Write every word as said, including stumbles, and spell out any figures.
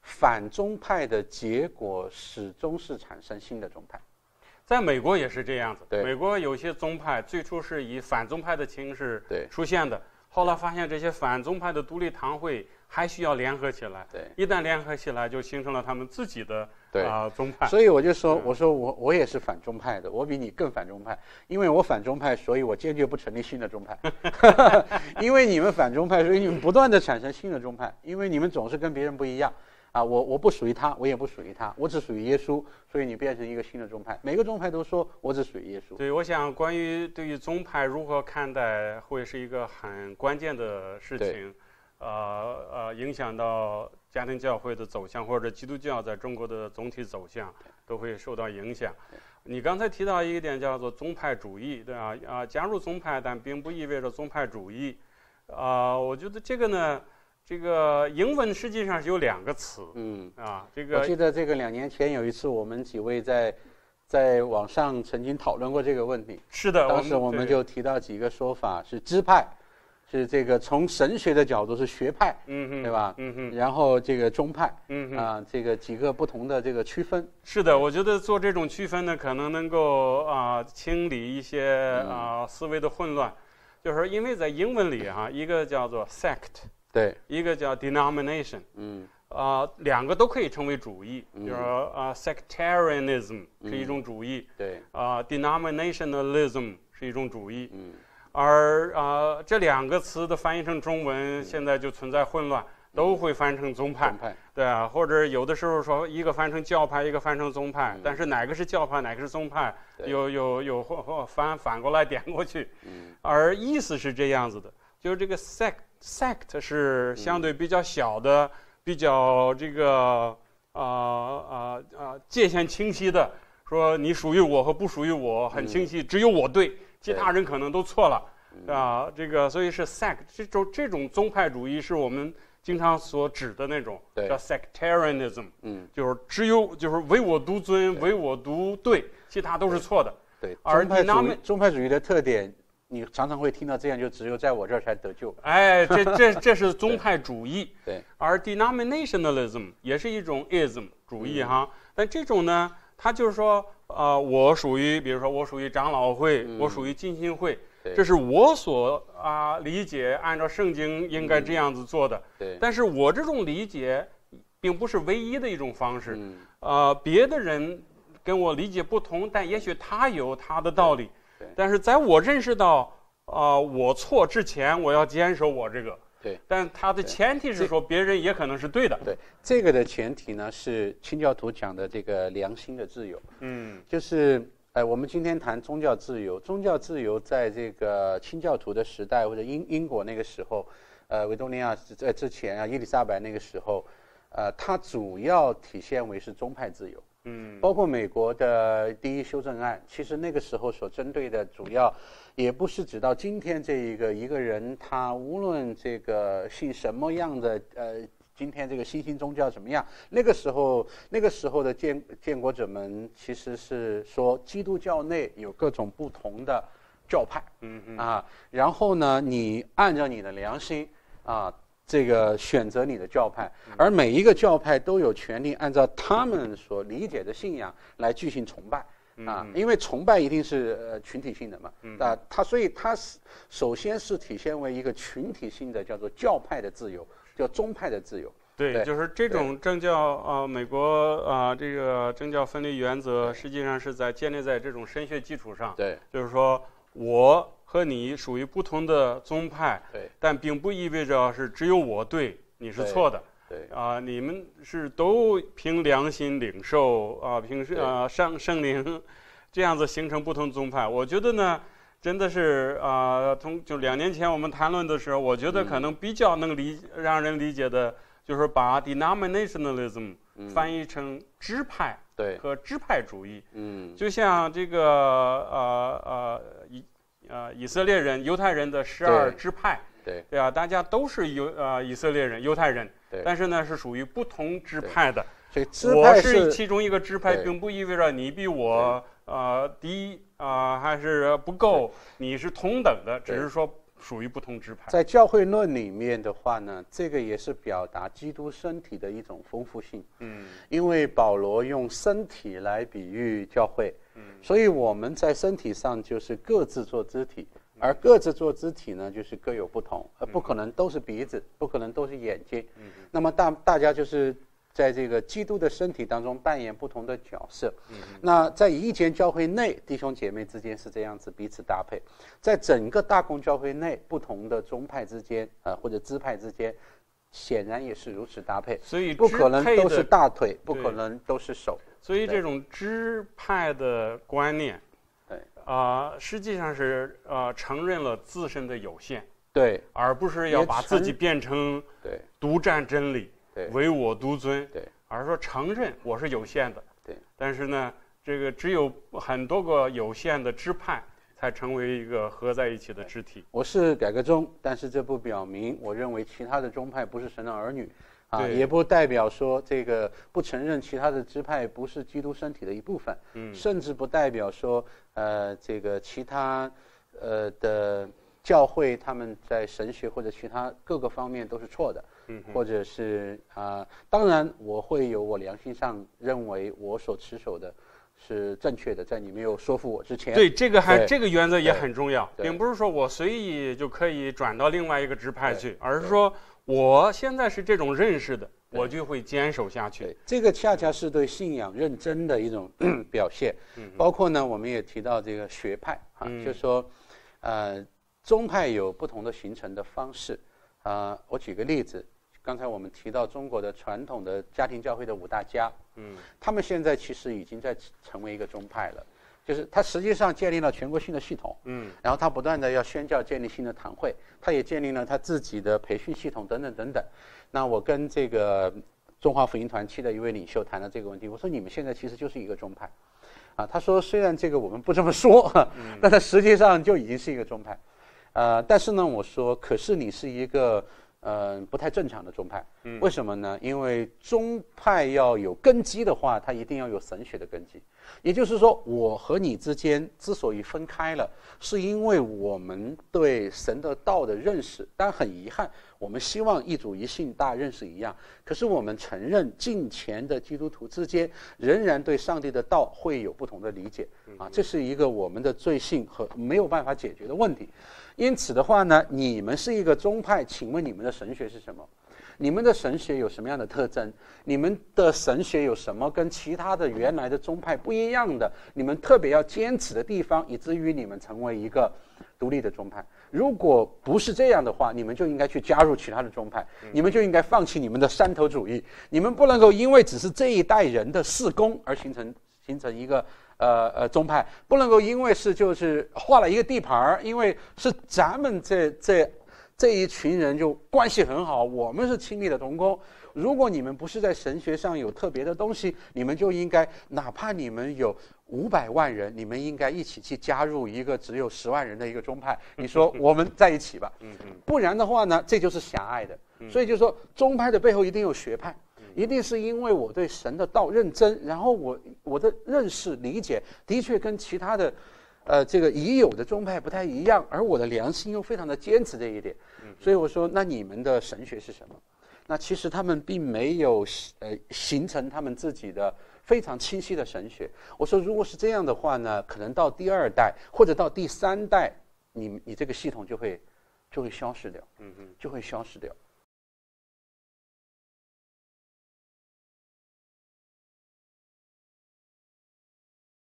反宗派的结果始终是产生新的宗派。 在美国也是这样子， 对， 美国有些宗派最初是以反宗派的形式对出现的，后来发现这些反宗派的独立堂会还需要联合起来， 对， 一旦联合起来，就形成了他们自己的对啊、呃、宗派。 所以我就说，我说我我也是反宗派的，我比你更反宗派，因为我反宗派，所以我坚决不成立新的宗派。因为你们反宗派，所以你们不断的产生新的宗派，因为你们总是跟别人不一样。啊，我我不属于他，我也不属于他，我只属于耶稣，所以你变成一个新的宗派。每个宗派都说我只属于耶稣。 对，我想关于对于宗派如何看待，会是一个很关键的事情，呃呃，影响到家庭教会的走向，或者基督教在中国的总体走向，都会受到影响。你刚才提到一点叫做宗派主义，对吧？啊，加入宗派，但并不意味着宗派主义。啊、呃，我觉得这个呢。这个英文实际上是有两个词， 嗯啊，这个我记得这个两年前有一次，我们几位在在网上曾经讨论过这个问题。 是的， 当时我们就提到几个说法，是支派，是这个从神学的角度是学派， 嗯哼， 对吧？ 嗯哼， 然后这个宗派， 嗯哼， 啊，这个几个不同的这个区分。 是的，我觉得做这种区分呢，可能能够啊、呃、清理一些啊、呃、思维的混乱，就是因为在英文里哈、啊，一个叫做 sect。 对， 一个叫 denomination， 嗯， 啊、呃，两个都可以称为主义， 嗯、 就是说啊、呃、sectarianism 是一种主义， 嗯、对， 啊、呃、denominationalism 是一种主义， 嗯， 而啊、呃、这两个词的翻译成中文、嗯、现在就存在混乱，都会翻成宗派， 宗派， 对啊，或者有的时候说一个翻成教派，一个翻成宗派， 嗯、 但是哪个是教派，哪个是宗派，有有有或翻反过来点过去， 嗯， 而意思是这样子的，就是这个 sect。sect 是相对比较小的，嗯、比较这个啊啊啊界限清晰的，说你属于我和不属于我很清晰，嗯、只有我对，其他人可能都错了， 嗯、 啊，这个所以是 sect 这种这种宗派主义是我们经常所指的那种叫 sectarianism， 嗯， 就是只有就是唯我独尊，唯我独对，其他都是错的。 对， 而宗派主义宗派主义的特点。你常常会听到这样，就只有在我这儿才得救。 哎，这这这是宗派主义。 对。对而 denominationalism 也是一种 ism 主义哈，嗯、但这种呢，它就是说，呃，我属于，比如说我属于长老会，嗯、我属于浸信会，这是我所啊、呃、理解，按照圣经应该这样子做的。 嗯、对。 但是我这种理解，并不是唯一的一种方式。 嗯。 呃，别的人跟我理解不同，但也许他有他的道理。但是在我认识到啊、呃、我错之前，我要坚守我这个。 对。 但它的前提是说别人也可能是对的。 对，这个的前提呢是清教徒讲的这个良心的自由。 嗯。 就是呃，我们今天谈宗教自由，宗教自由在这个清教徒的时代或者英英国那个时候，呃，维多利亚在之前啊，伊丽莎白那个时候，呃，它主要体现为是宗派自由。 嗯， 包括美国的第一修正案，其实那个时候所针对的主要，也不是指到今天这一个一个人他无论这个信什么样的呃，今天这个新兴宗教怎么样，那个时候那个时候的建建国者们其实是说基督教内有各种不同的教派， 嗯嗯啊，然后呢，你按照你的良心啊。这个选择你的教派，而每一个教派都有权利按照他们所理解的信仰来进行崇拜啊，因为崇拜一定是呃群体性的嘛，啊，它所以它是首先是体现为一个群体性的叫做教派的自由，叫宗派的自由。 对，对就是这种政教啊、呃，美国啊、呃、这个政教分离原则实际上是在建立在这种神学基础上。 对， 就是说我。和你属于不同的宗派， 对， 但并不意味着是只有我对，你是错的， 对啊、呃，你们是都凭良心领受啊，凭啊、呃、圣圣灵，这样子形成不同宗派。我觉得呢，真的是啊、呃，从就两年前我们谈论的时候，我觉得可能比较能理、嗯、让人理解的，就是把 denominationalism 翻译成支派， 对， 和支派主义， 嗯， 就像这个呃呃以。呃，以色列人、犹太人的十二支派， 对对啊，大家都是犹呃以色列人、犹太人， 对， 但是呢是属于不同支派的。 所以支派我是其中一个支派，并不意味着你比我呃低啊、呃、还是不够，你是同等的，只是说属于不同支派。 在教会论里面的话呢，这个也是表达基督身体的一种丰富性。 嗯， 因为保罗用身体来比喻教会，嗯，所以我们在身体上就是各自做肢体，而各自做肢体呢，就是各有不同，而不可能都是鼻子，不可能都是眼睛。嗯，那么大大家就是在这个基督的身体当中扮演不同的角色。嗯，那在一间教会内，弟兄姐妹之间是这样子彼此搭配；在整个大公教会内，不同的宗派之间，呃或者支派之间，显然也是如此搭配。 所以不可能都是大腿，不可能都是手。 所以这种支派的观念， 对啊、呃，实际上是呃承认了自身的有限， 对， 而不是要把自己变成对独占真理。 对， 唯我独尊， 对， 而是说承认我是有限的， 对。 但是呢，这个只有很多个有限的支派，才成为一个合在一起的肢体。 我是改革宗，但是这不表明我认为其他的宗派不是神的儿女，啊，也不代表说这个不承认其他的支派不是基督身体的一部分，嗯，甚至不代表说，呃，这个其他，呃的教会他们在神学或者其他各个方面都是错的。嗯、或者是啊、呃，当然我会有我良心上认为我所持守的是正确的，在你没有说服我之前。 对，这个还这个原则也很重要，并不是说我随意就可以转到另外一个支派去，而是说我现在是这种认识的，我就会坚守下去。 这个恰恰是对信仰认真的一种表现。嗯、包括呢，我们也提到这个学派啊，嗯、就是说，呃，宗派有不同的形成的方式啊、呃。我举个例子。刚才我们提到中国的传统的家庭教会的五大家，嗯，他们现在其实已经在成为一个宗派了，就是他实际上建立了全国性的系统，嗯，然后他不断的要宣教，建立新的堂会，他也建立了他自己的培训系统等等等等。那我跟这个中华福音团契的一位领袖谈了这个问题，我说你们现在其实就是一个宗派，啊，他说虽然这个我们不这么说，嗯、但他实际上就已经是一个宗派，呃，但是呢，我说可是你是一个。呃，不太正常的宗派，嗯，为什么呢？因为宗派要有根基的话，它一定要有神学的根基。也就是说，我和你之间之所以分开了，是因为我们对神的道的认识。但很遗憾，我们希望一主一信大认识一样，可是我们承认近前的基督徒之间仍然对上帝的道会有不同的理解啊，这是一个我们的罪性和没有办法解决的问题。因此的话呢，你们是一个宗派，请问你们的神学是什么？你们的神学有什么样的特征？你们的神学有什么跟其他的原来的宗派不一样的？你们特别要坚持的地方，以至于你们成为一个独立的宗派。如果不是这样的话，你们就应该去加入其他的宗派，你们就应该放弃你们的山头主义。你们不能够因为只是这一代人的事工而形成形成一个。呃呃，宗派不能够因为是就是划了一个地盘，因为是咱们这这这一群人就关系很好，我们是亲密的同工。如果你们不是在神学上有特别的东西，你们就应该，哪怕你们有五百万人，你们应该一起去加入一个只有十万人的一个宗派。你说我们在一起吧，不然的话呢，这就是狭隘的。所以就是说，宗派的背后一定有学派。一定是因为我对神的道认真，然后我我的认识理解的确跟其他的，呃，这个已有的宗派不太一样，而我的良心又非常的坚持这一点，所以我说，那你们的神学是什么？那其实他们并没有呃形成他们自己的非常清晰的神学。我说，如果是这样的话呢，可能到第二代或者到第三代，你你这个系统就会就会消失掉，嗯嗯，就会消失掉。